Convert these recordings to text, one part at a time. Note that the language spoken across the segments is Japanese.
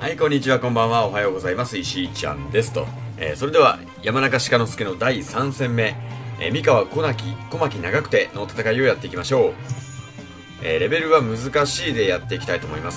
はい、こんにちは、こんばんは、おはようございます。石井ちゃんですと。それでは、山中鹿之助の第3戦目、三河小牧長久手の戦いをやっていきましょう。レベルは難しいでやっていきたいと思います。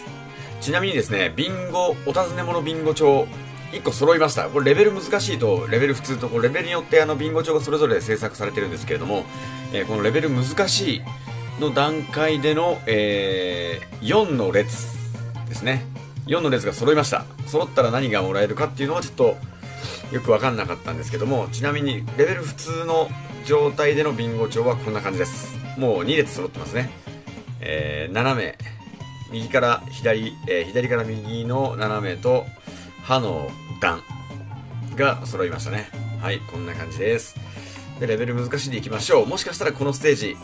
ちなみにですね、お尋ね者ビンゴ帳、1個揃いました。これレベル難しいと、レベル普通と、レベルによってビンゴ帳がそれぞれ制作されてるんですけれども、このレベル難しいの段階での、4の列ですね。4の列が揃いました。揃ったら何がもらえるかっていうのはちょっとよく分かんなかったんですけども、ちなみにレベル普通の状態でのビンゴ帳はこんな感じです。もう2列揃ってますね。斜め右から左、左から右の斜めと刃の段が揃いましたね。はい、こんな感じです。でレベル難しいでいきましょう。もしかしたらこのステージ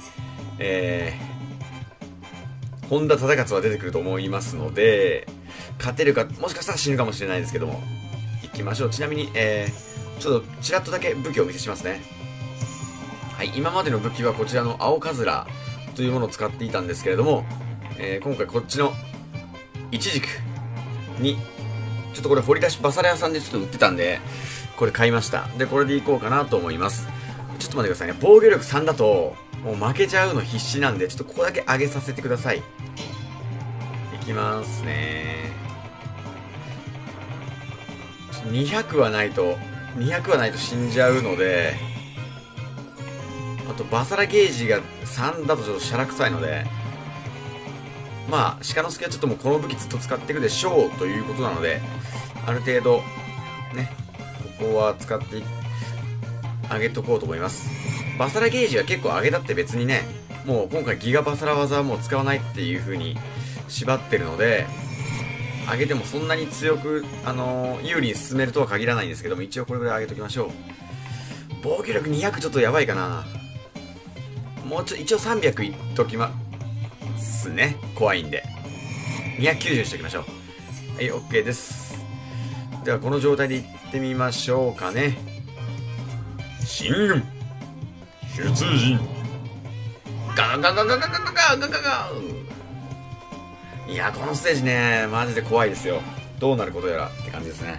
本田忠勝は出てくると思いますので、勝てるか、もしかしたら死ぬかもしれないですけども、行きましょう。ちなみに、ちょっとちらっとだけ武器をお見せしますね。はい、今までの武器はこちらの青カズラというものを使っていたんですけれども、今回こっちのイチジクに、ちょっとこれ掘り出しバサラ屋さんでちょっと売ってたんで、これ買いました。で、これでいこうかなと思います。ちょっと待ってくださいね。防御力3だと、もう負けちゃうの必死なんで、ちょっとここだけ上げさせてください。いきますね。200はないと死んじゃうので、あとバサラゲージが3だとちょっとシャラ臭いので、まあ鹿之助はちょっともうこの武器ずっと使っていくでしょうということなので、ある程度ね、ここは使ってあげとこうと思います。バサラゲージは結構上げだって別にね、もう今回ギガバサラ技はもう使わないっていう風に縛ってるので、上げてもそんなに強く、有利に進めるとは限らないんですけども、一応これぐらい上げときましょう。防御力200ちょっとやばいかな。もう一応300いっときますね。怖いんで。290にしときましょう。はい、OK です。ではこの状態でいってみましょうかね。進軍出陣ガンガンガンガンガンガンガンガンガンガンガン。いやこのステージねマジで怖いですよ。どうなることやらって感じですね。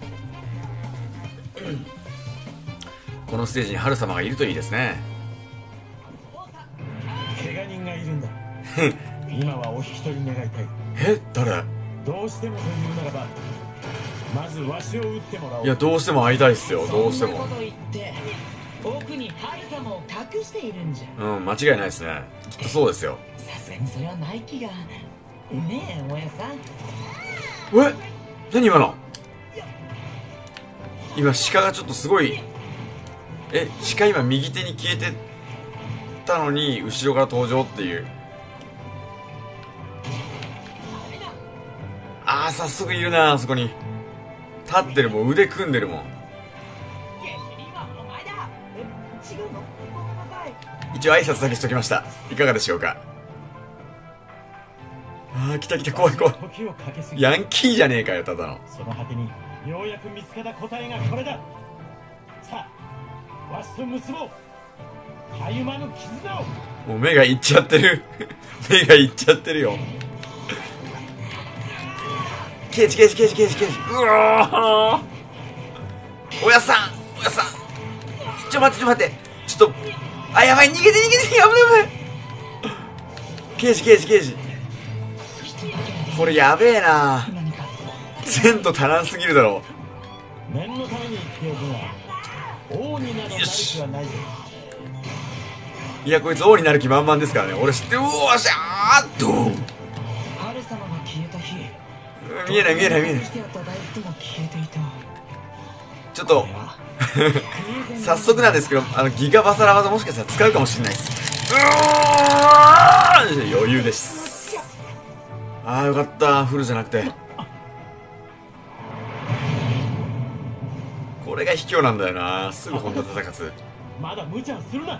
このステージに春様がいるといいですね。 怪我人がいるんだ。今はお引き取り願いたい。 誰？ どうしてもというならばまずわしを撃ってもらおう。 いやどうしても会いたいっすよ。どうしても。 そんなこと言って奥に春様を隠しているんじゃ。 間違いないですね。きっとそうですよ。 さすがにそれはない気が。ねえおやさん。 何今の。今鹿がちょっとすごい、鹿今右手に消えてたのに後ろから登場っていう。早速いるな。あそこに立ってる。もん腕組んでるもん。一応挨拶だけしときました。いかがでしょうか。来た来た。怖い怖い。ヤンキーじゃねえかよただの。 その果てにようやく見つけた答えがこれだ。さあわしと結ぼうたゆまぬ絆を。 もう目がいっちゃってる目がいっちゃってるよ。刑事。うわー、おやさんちょ待ってちょっと、やばい、逃げて危ない刑事これやべえな。前途足らんすぎるだろ。 念のために言っておくが王になる大事はないぞ。 いやこいつ王になる気満々ですからね。俺知ってる。うわしゃーっと春様が消えた日、 見えないちょっと早速なんですけど、ギガバサラ技もしかしたら使うかもしれないです。余裕です。よかった。フルじゃなくて。これが卑怯なんだよな。すぐ本田忠勝。 まだ無茶するな。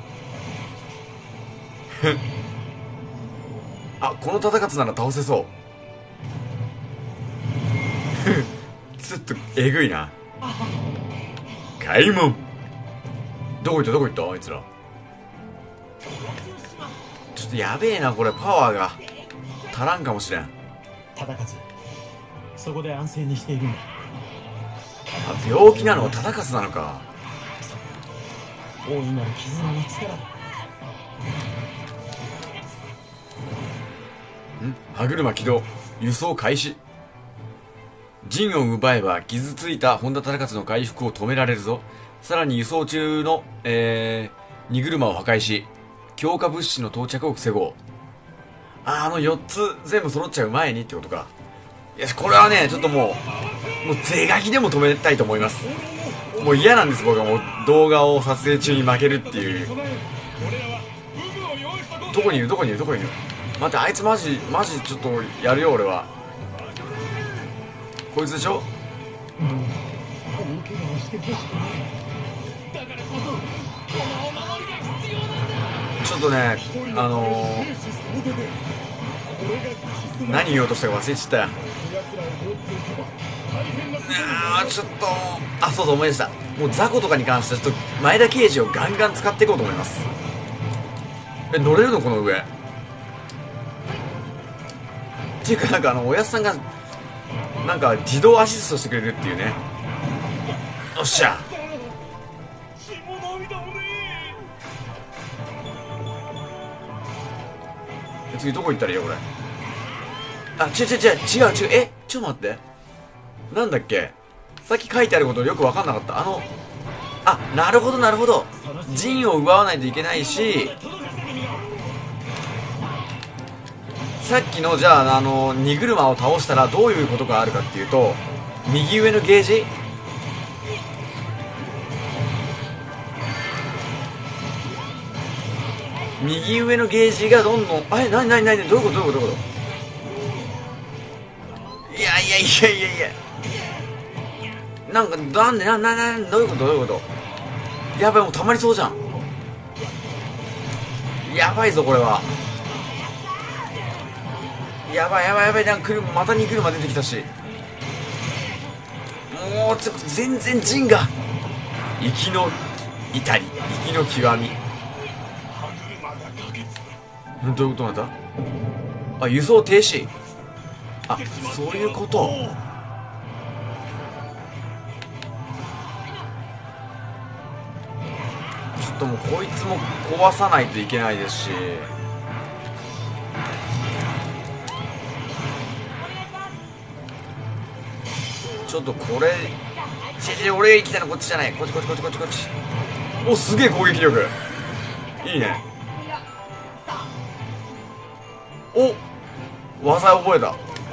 この忠勝なら倒せそうちょっとえぐいな。開門。どこ行ったあいつら。ちょっとやべえなこれ。パワーが足らんかもしれん。 忠勝そこで安静にしているんだ。 あ、病気なの忠勝なのか。 大いなる絆の力だ。 歯車起動。輸送開始。陣を奪えば傷ついた本田忠勝の回復を止められるぞ。さらに輸送中の、荷車を破壊し強化物資の到着を防ごう。あの4つ全部揃っちゃう前にってことか。いや、これはねちょっともう是が非でも止めたいと思います。もう嫌なんです。僕はもう動画を撮影中に負けるっていう。どこにいるどこにいるどこにいる。待って、あいつマジちょっとやるよ俺は。こいつでしょ。ちょっとね何言おうとしたか忘れちゃったよ。ちょっとそうそう思い出した。もう雑魚とかに関してはちょっと前田刑事をガンガン使っていこうと思います。乗れるのこの上っていうか、なんかおやっさんがなんか自動アシストしてくれるっていうね。よっしゃ。次どこ行ったらいいよこれ。違う。ちょっと待って、なんだっけ、さっき書いてあることよく分かんなかった。なるほど陣を奪わないといけないし、さっきのじゃあ荷車を倒したらどういうことがあるかっていうと、右上のゲージ、右上のゲージがどんどんどういうこといやなんかどういうことやばい、もう溜まりそうじゃん。やばいぞこれは。やばい、なんかまた荷車出てきたし、もうちょっと全然陣が生きの至り、生きの極み。どういうことなんだ。輸送停止。そういうこと。ちょっともうこいつも壊さないといけないですし、ちょっとこれ俺が行きたいのこっちじゃない。こっち。お、すげえ攻撃力いいね。お、技覚えた。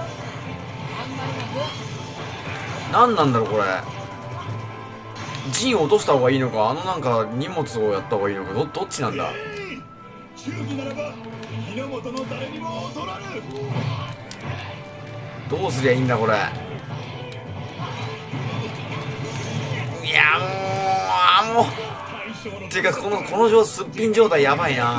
何なんだろうこれ。陣を落とした方がいいのか、なんか荷物をやった方がいいのか、どっちなんだ。どうすりゃいいんだこれ。いやもうていうかこのすっぴん状態やばいな。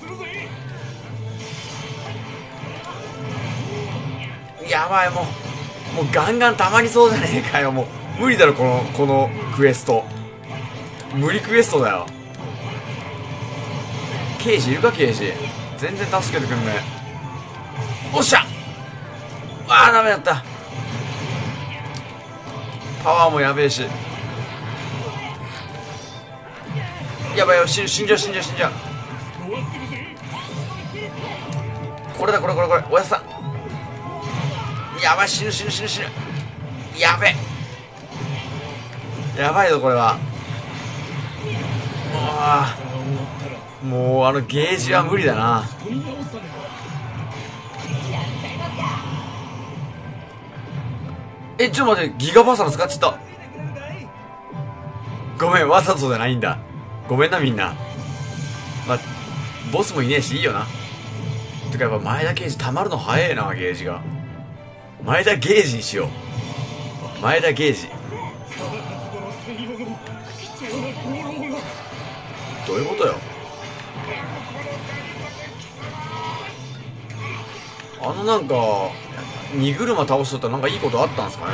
やばい、もうガンガン溜まりそうじゃねえかよ。もう無理だろこのクエスト。無理クエストだよ。刑事いるか。刑事全然助けてくんねえ。おっしゃ。ダメだった。パワーもやべえし。やばいよ、死んじゃう。これおやっさん。やばい、死ぬ。やべえ、やばいぞこれは。もうゲージは無理だな。ちょっと待って、ギガバーサラ使っちゃった。ごめん、わざとじゃないんだ。ごめんなみんな。ボスもいねえしいいよな。てかやっぱ前田ゲージ溜まるの早えな。ゲージが前田ゲージにしよう。前田ゲージどういうことよ。なんか荷車倒しとったらなんかいいことあったんですかね。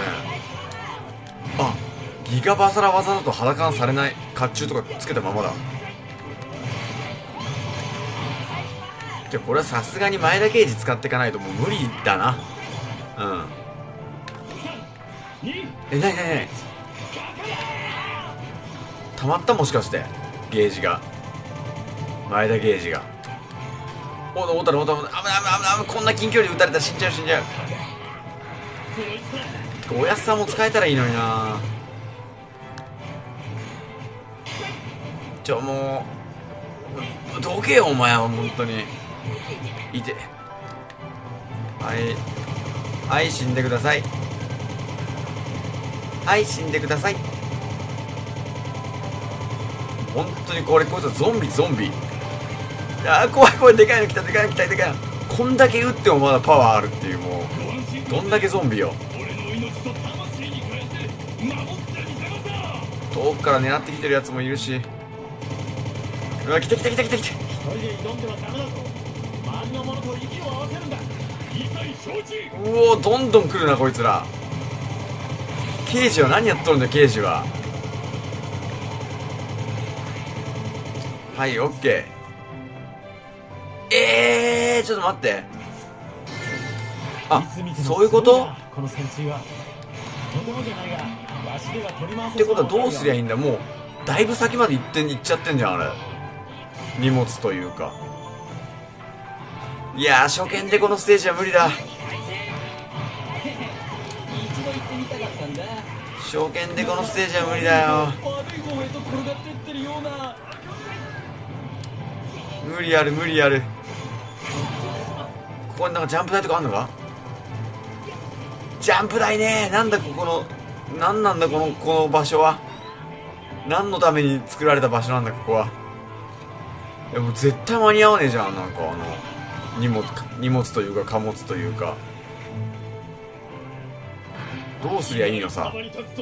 ギガバサラ技だと裸感されない。甲冑とかつけたままだ。じゃこれはさすがに前田ゲージ使っていかないともう無理だな。 え、なになになに、溜まった？もしかしてゲージが、前田ゲージが。おったら危ない危ない危ない、こんな近距離で撃たれたら死んじゃう死んじゃう。てかおやっさんも使えたらいいのにな。もうどけよお前は本当に。いて、はいはい、死んでください、はい死んでください。本当にこいつはゾンビ。あー、怖い怖い、でかいの来たでかいの来たでかいの。こんだけ撃ってもまだパワーあるっていう、もうどんだけゾンビよ。遠くから狙ってきてるやつもいるし。うわ、来た。 一人で挑んではダメだぞ。周りの者と息を合わせるんだ。一切承知。 うお、どんどん来るなこいつら。刑事は何やっとるんだ刑事は。はい、オッケー。ちょっと待って、あ、そういうこと？ この潜水はとてもじゃないが、わしでは取り回せってことはどうすりゃいいんだ。もうだいぶ先まで行っちゃってんじゃん、あれ。荷物というか。いやー、初見でこのステージは無理だ。初見でこのステージは無理だよ。無理ある無理ある。ここになんかジャンプ台とかあんのか。ジャンプ台ね。なんだここの、なんなんだこの場所は。何のために作られた場所なんだここは。いやもう絶対間に合わねえじゃん。なんか荷物というか貨物というか。どうすりゃいいのさ。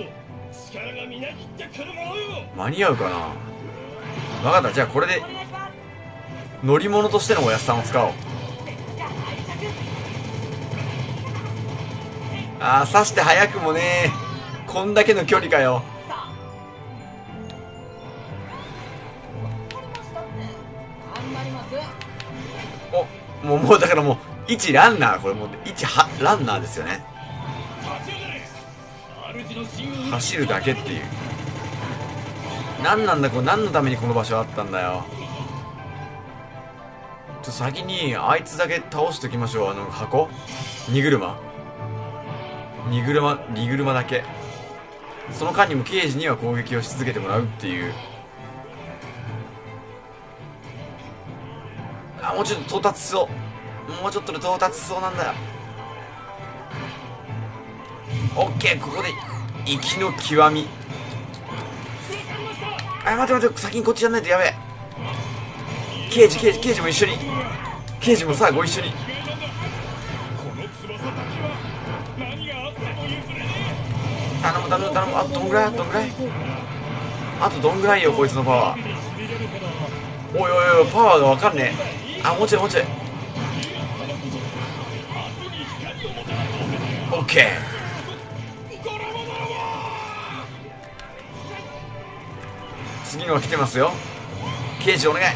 間に合うかな。分かった、じゃあこれで乗り物としてのおやっさんを使おう。あー、刺して早くもね、こんだけの距離かよ。お、もうだからもう一ランナー、これもう一ランナーですよね。走るだけっていう。何なんだ、何のためにこの場所あったんだよ。先にあいつだけ倒しておきましょう。箱、荷車だけ。その間にも刑事には攻撃をし続けてもらうっていう。あ、もうちょっと到達しそう。もうちょっとで到達しそうなんだよ。オッケー、ここで息の極み。あ、待って、先にこっちやんないとやべえ。刑事も一緒に。刑事もさあご一緒に。頼む。あとどんぐらいあとどんぐらいよこいつのパワー。おいパワーがわかんねえ。あ、もうちょいオッケー。次のが来てますよ。刑事お願い。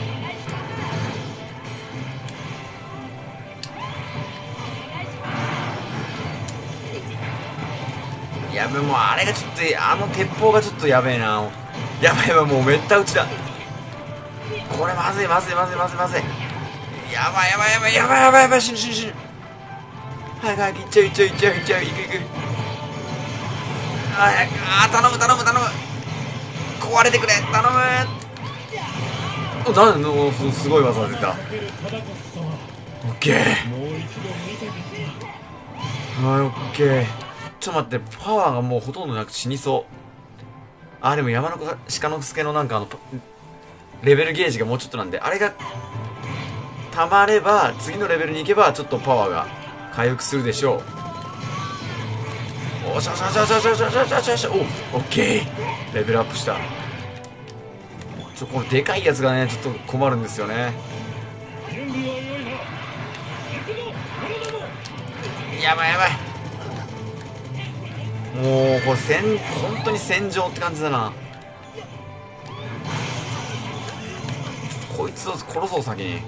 やべ、もうあれがちょっと、鉄砲がちょっとやべえな。やばい、もうめった打ちだ。これまずい。やばい、死ぬ。早く行っちゃう。行く。頼む。壊れてくれ、頼む。すごい技出た。オッケー。オッケー。ちょっと待って、パワーがもうほとんどなく死にそう。でも山の鹿之助のなんかレベルゲージがもうちょっとなんで、あれが溜まれば次のレベルに行けばちょっとパワーが回復するでしょう。おしゃ。お、オッケー。レベルアップした。このでかいやつがね、ちょっと困るんですよね。やばい。もうこれ本当に戦場って感じだな。こいつを殺そう先に。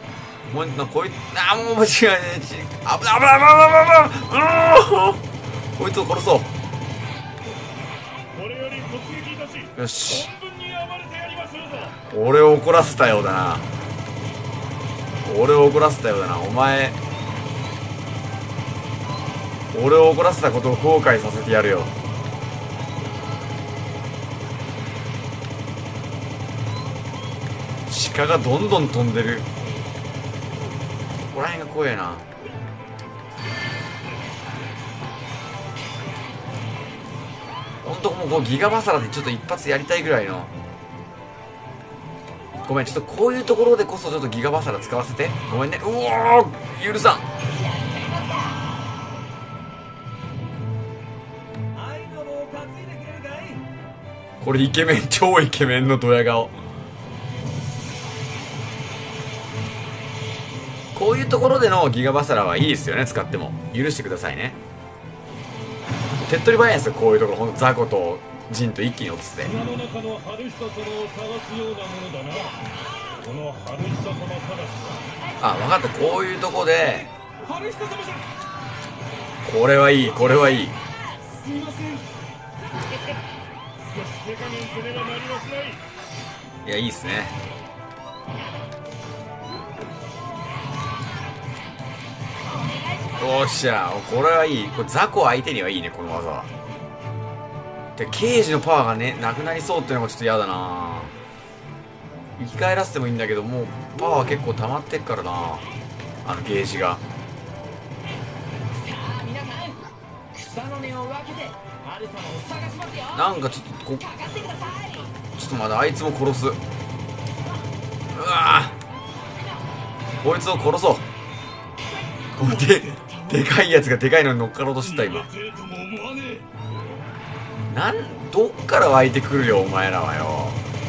もう間違いねえ。危ない。 こいつを殺そう。 これより突撃いたしよし、 存分に暴れてやりまするぞ。 俺を怒らせたようだな。俺を怒らせたようだな。お前、俺を怒らせたことを後悔させてやるよ。鹿がどんどん飛んでる。ここら辺が怖えな。ほんともうギガバサラでちょっと一発やりたいぐらいの。ごめん、ちょっとこういうところでこそちょっとギガバサラ使わせて。ごめんね。うおー、許さん。これイケメン、超イケメンのドヤ顔。こういうところでのギガバサラはいいですよね。使っても許してくださいね。手っ取り早いんですよ、こういうところ。ほんと雑魚とジンと一気に落として。 砂の中の春久様を探すようなものだな。この春久様探しあ、分かった。こういうとこでは春久様じゃ。 これはいい、これはいい。 すみません。少し手加減せねばなりますない。 いや、いいっすね。よっしゃ、これはいい。これ雑魚相手にはいいね、この技は。で、ケージのパワーがねなくなりそうっていうのがちょっと嫌だな。生き返らせてもいいんだけど、もうパワー結構溜まってっからな、あのゲージが。 さあ皆さん、草の根を分けてハル様を探しますよ。 なんかちょっとかかってください。 ちょっとまだあいつも殺す。うわー、こいつを殺そう。これでかいやつがでかいのに乗っかろうとしてた今。どっから湧いてくるよお前らはよ。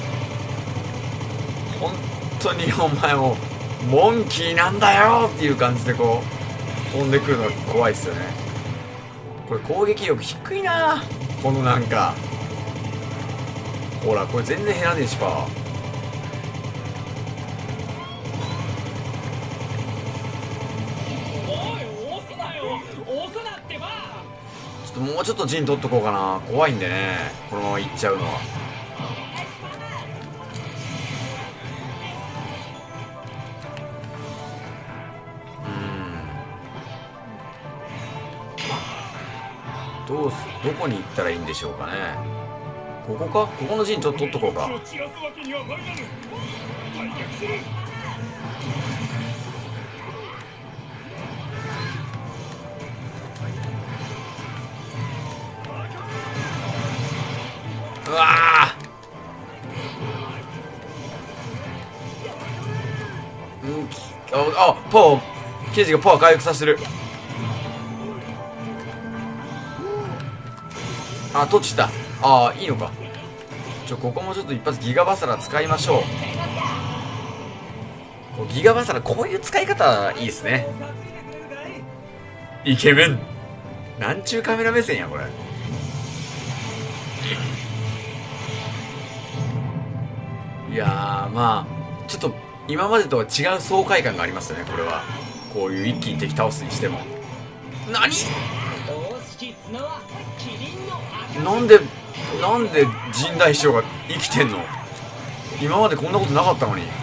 本当にお前もモンキーなんだよっていう感じでこう飛んでくるのが怖いっすよね。これ攻撃力低いな。このなんかほら、これ全然減らねえしパワー。ちょっともうちょっと陣取っとこうかな。怖いんでね、このまま行っちゃうのは。どこに行ったらいいんでしょうかね。ここか。ここの陣ちょっと取っとこうか。うわー、パワー、ケージがパワー回復させてる。あ、取っちった。ああ、いいのか。ここもちょっと一発ギガバサラ使いましょう。こうギガバサラ、こういう使い方いいですね。イケメン。なんちゅうカメラ目線やこれ。いやー、まあちょっと今までとは違う爽快感がありますよね。これはこういう一気に敵倒すにしても。何？なんで陣大師匠が生きてんの？今までこんなことなかったのに。 こ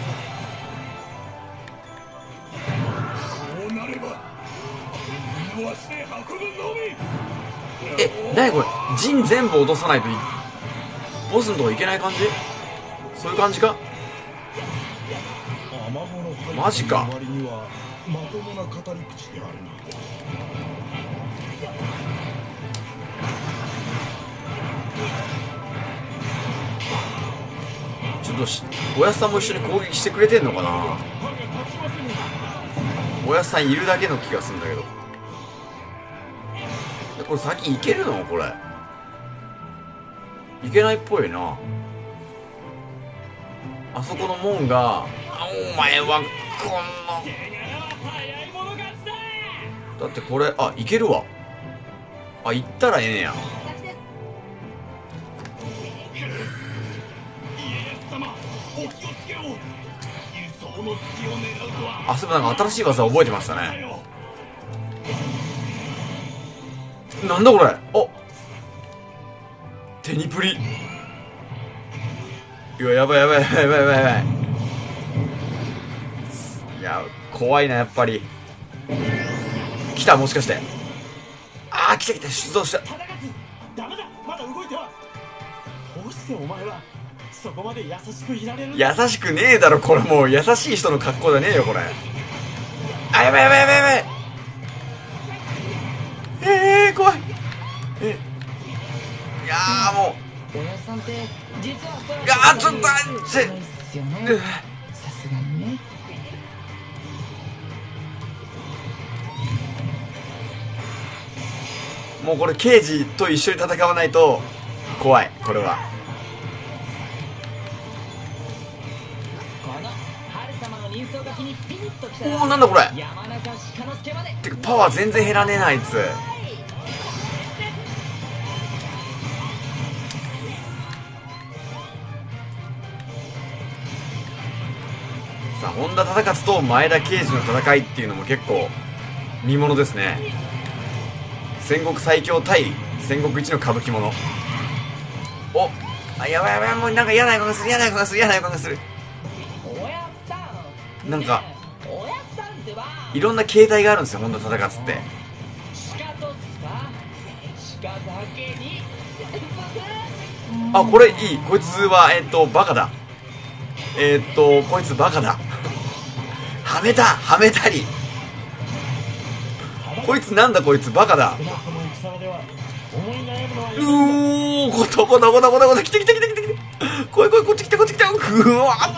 うなれば見逃して運ぶのみ。 何これ、陣全部落とさないとボスのとこ行けない感じ？そういう感じか？マジか。 まともな語り口であるな。 ちょっとおやすさんも一緒に攻撃してくれてんのかな。おやすさんいるだけの気がするんだけど。これ先行けるの？これいけないっぽいな。あそこの門が、お前はこんな、だってこれ、あ、いけるわ。あ、行ったらええねや。あ、そういえばなんか新しい技覚えてましたね。 なんだこれ。お、テニプリ。いや、やばいやばいやばいやばいやばいやばい。いや、怖いな、やっぱり。来た、もしかして。ああ、来た来た、出動した。 ダメだ、まだ動いては。どうしてお前はそこまで優しくいられるんだ。 優しくねえだろ、これ。もう優しい人の格好じゃねえよ、これ。あ、やばいやばいやばいやばい。怖い。いやー、もう。 おやさんって実はそいやー、ちょっとないっすよね。さすがにね。 もうこれ刑事と一緒に戦わないと怖い、これは。 この春様の人相書きにピリッときたら、 おお、なんだこれ。 山中鹿之助まで。 てかパワー全然減らねえな、あいつ。さあ、本田忠勝と前田慶次の戦いっていうのも結構見ものですね。戦国最強対戦国一の歌舞伎者。お、あ、やばいやばい、もうなんか嫌な予感がする、嫌な予感がする、嫌な予感がする。 おやさんなんかねえおやさんってはいろんな形態があるんですよ、本田忠勝って。 鹿とスカ鹿だけにあ、これいい。こいつはバカだ。こいつバカだ。はめた、はめたり。こいつなんだ、こいつバカだ。 少なくとも戦では思い悩むのはうおー、ここだこだこだこだ、来て来て来て来て来て。来い来い、こっち来てこっち来て。うわ、あった。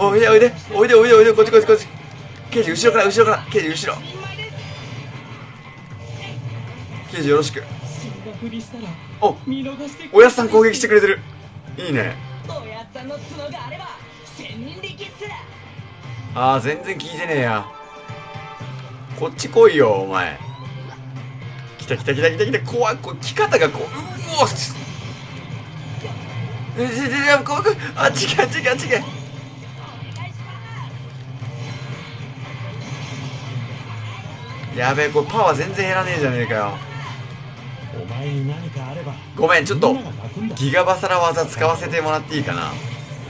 おいでおいでおいでおいでおいで、こっちこっちこっち。刑事後ろから後ろから、刑事後ろ。刑事よろしく。お、おやっさん攻撃してくれてる。いいね。 おやさんの角があれば千人力っす。 あー、全然聞いてねえや。こっち来いよ、お前。来た来た来た来た来た。怖い、こう来方がこう、うおっ、怖い、あ、違う違う違う。やべえ、これパワー全然減らねえじゃねえかよ。 お前に何かあればごめん、ちょっとみんなが泣くんだ。 ギガバサラ技使わせてもらっていいかな。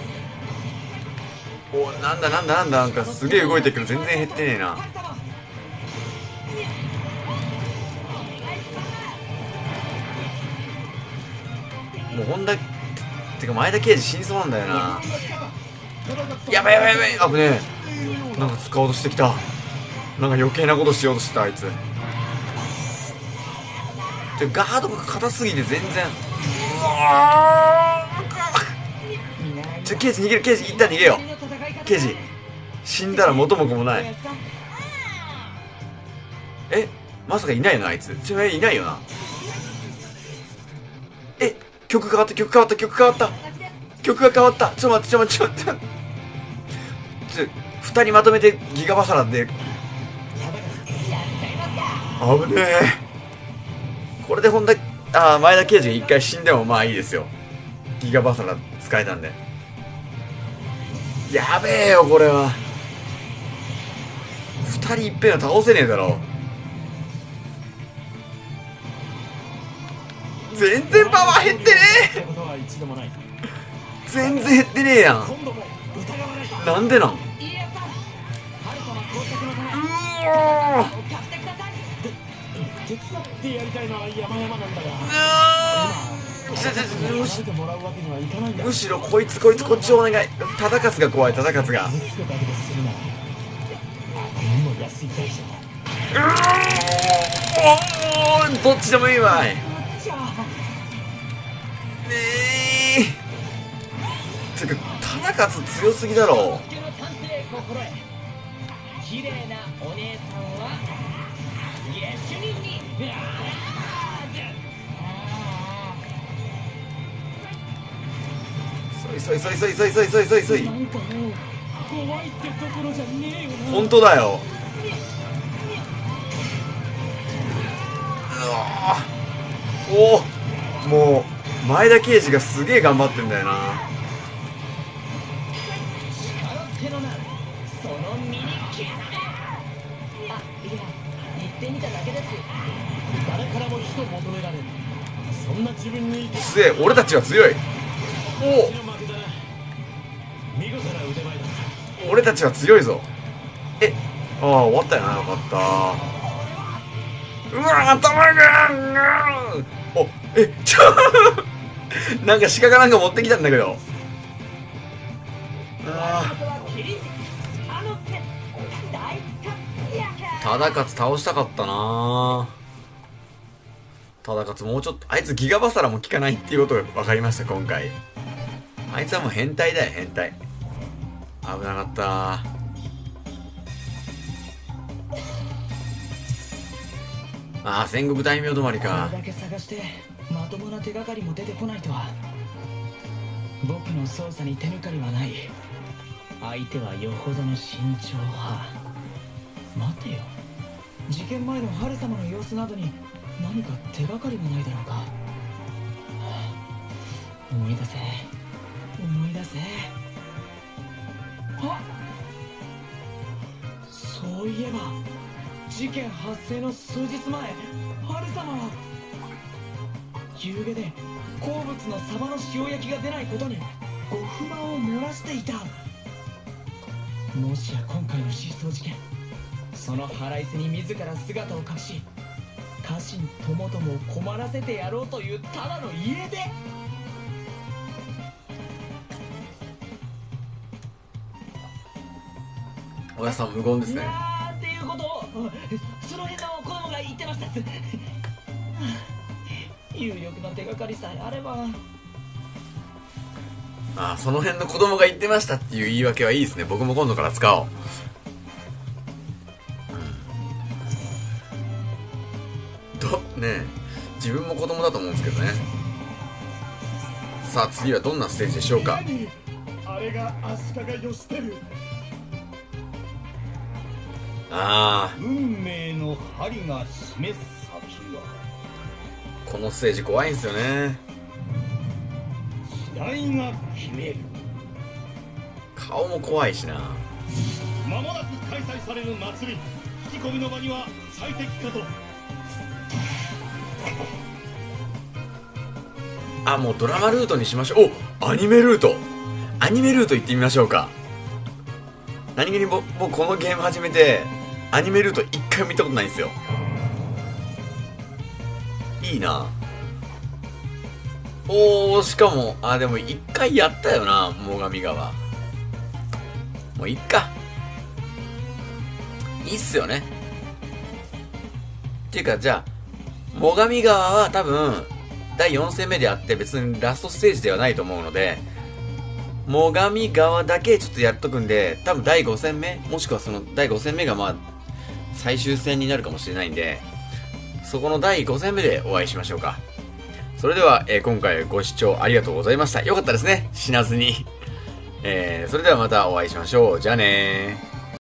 お、なんだなんだなんだ、なんかすげえ動いてるけど全然減ってねえな。もう本田てか前田刑事死にそうなんだよな。やばいやばいやばい、危ねえ。なんか使おうとしてきた。なんか余計なことしようとしてた、あいつ。でガードが硬すぎて全然。うわー、刑事逃げる、刑事一旦逃げよう。刑事死んだら元も子もない。え、まさかいないよな、あいつ。いないよな。え、曲変わった曲変わった曲変わった曲が変わった。ちょっと待ってちょっと待って2人まとめてギガバサラで。危ねえ。これで本田前田刑事が一回死んでもまあいいですよ。ギガバサラ使えたんで。やべえよ、これは。2人いっぺんは倒せねえだろ。全然パワー減ってねえ。全然減ってねえやん。なんでなん。うおー、 手伝ってやりたいのは山々なんだが、助けてもらうわけにはいかないんだ。 むしろこいつこっちお願い。忠勝が怖い、忠勝が。 傷つけただけでするならあまりにも安い代償だ。 どっちでもいいわい。ねえ。てか忠勝強すぎだろ。 綺麗なお姉さんは下手人に。 そい。 なんかもう怖いってところじゃねえよな。 本当だよ。おお、もう前田刑事がすげえ頑張ってんだよな。 その身に刻め。あ、いや、言っってみただけです。 誰からも人求められる。そんな自分にすげえ、俺たちは強い。お負けたな。見事な腕前だ。 お、俺たちは強いぞ。え、ああ、終わったよな。よかった。うわ、頭がお、え、なんか鹿かなんか持ってきたんだけど。ああ、忠勝倒したかったな。忠勝もうちょっと、あいつギガバサラも効かないっていうことが分かりました今回。あいつはもう変態だよ、変態。危なかった。ああ、戦国大名止まりか。 これだけ探してまともな手がかりも出てこないとは。僕の捜査に手抜かりはない。相手はよほどの慎重派。待てよ、事件前の春様の様子などに何か手がかりがないだろうか。思い出せ、思い出せ。あ、そういえば事件発生の数日前、春様は夕げで好物のサバの塩焼きが出ないことにご不満を漏らしていた。もしや今回の失踪事件、その腹いせに自ら姿を隠し家臣ともどもを困らせてやろうというただの家出。 おやさん無言ですね。 っていうことをその辺の子供が言ってました有力な手がかりさえあれば。 ああ、その辺の子供が言ってましたっていう言い訳はいいですね。僕も今度から使おう。ねえ、自分も子供だと思うんですけどね。さあ次はどんなステージでしょうか。 あれが足利義輝。 ああ、 運命の針が示す先は。 このステージ怖いんですよね。 時代が決める。 顔も怖いしな。 間もなく開催される祭り、引き込みの場には最適かと。 あ、もうドラマルートにしましょう。お、アニメルート。アニメルート行ってみましょうか。何気に僕このゲーム始めてアニメルート一回も見たことないんですよ。いいな。おー、しかもでも一回やったよな、最上川。もういっか。いいっすよね。っていうか、じゃあ最上川は多分第4戦目であって別にラストステージではないと思うので、最上川だけちょっとやっとくんで、多分第5戦目もしくはその第5戦目がまあ最終戦になるかもしれないんで、そこの第5戦目でお会いしましょうか。それでは、今回ご視聴ありがとうございました。よかったですね、死なずに。それではまたお会いしましょう。じゃあねー。